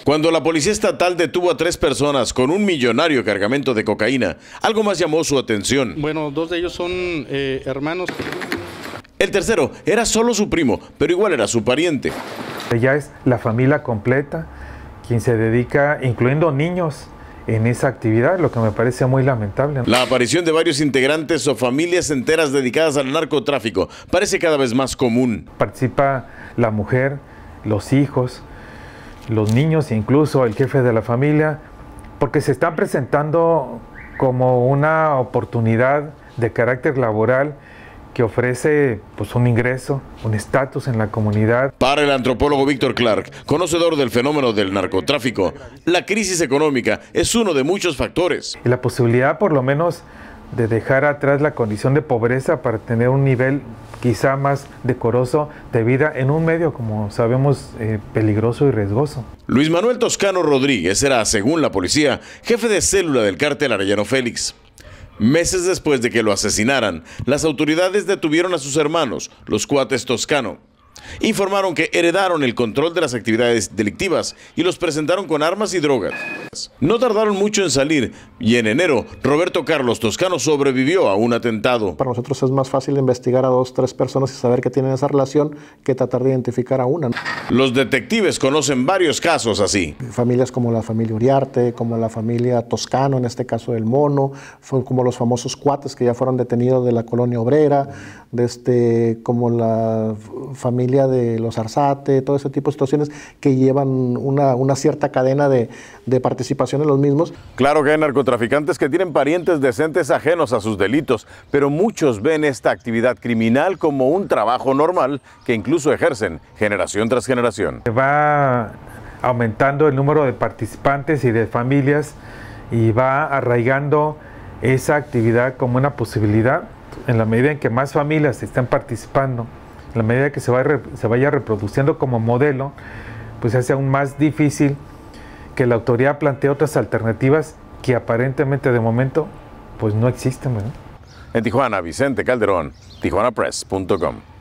Cuando la policía estatal detuvo a 3 personas con un millonario cargamento de cocaína, algo más llamó su atención. Bueno, 2 de ellos son hermanos. El tercero era solo su primo, pero igual era su pariente. Ya es la familia completa quien se dedica, incluyendo niños, en esa actividad, lo que me parece muy lamentable. La aparición de varios integrantes o familias enteras dedicadas al narcotráfico parece cada vez más común. Participa la mujer, los hijos, los niños e incluso el jefe de la familia, porque se están presentando como una oportunidad de carácter laboral que ofrece pues, un ingreso, un estatus en la comunidad. Para el antropólogo Víctor Clark, conocedor del fenómeno del narcotráfico, la crisis económica es uno de muchos factores. Y la posibilidad, por lo menos, de dejar atrás la condición de pobreza para tener un nivel quizá más decoroso de vida en un medio, como sabemos, peligroso y riesgoso. Luis Manuel Toscano Rodríguez era, según la policía, jefe de célula del cártel Arellano Félix. Meses después de que lo asesinaran, las autoridades detuvieron a sus hermanos, los cuates Toscano. Informaron que heredaron el control de las actividades delictivas y los presentaron con armas y drogas. No tardaron mucho en salir y en enero Roberto Carlos Toscano sobrevivió a un atentado. Para nosotros es más fácil investigar a 2 o 3 personas y saber que tienen esa relación que tratar de identificar a una. Los detectives conocen varios casos así. Familias como la familia Uriarte, como la familia Toscano, en este caso del Mono, como los famosos cuates que ya fueron detenidos de la colonia obrera, como la familia de los Arzate, todo ese tipo de situaciones que llevan una cierta cadena de participación en los mismos. Claro que hay narcotraficantes que tienen parientes decentes ajenos a sus delitos, pero muchos ven esta actividad criminal como un trabajo normal que incluso ejercen generación tras generación. Va aumentando el número de participantes y de familias y va arraigando esa actividad como una posibilidad en la medida en que más familias están participando. En la medida que se vaya reproduciendo como modelo, pues hace aún más difícil que la autoridad plantee otras alternativas que aparentemente de momento pues no existen, ¿verdad? En Tijuana, Vicente Calderón, tijuanapress.com.